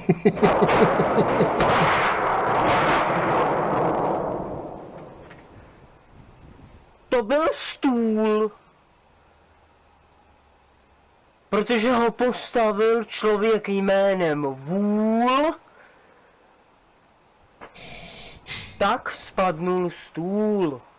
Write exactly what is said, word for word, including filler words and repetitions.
To byl stůl. Protože ho postavil člověk jménem Vůl, tak spadnul stůl.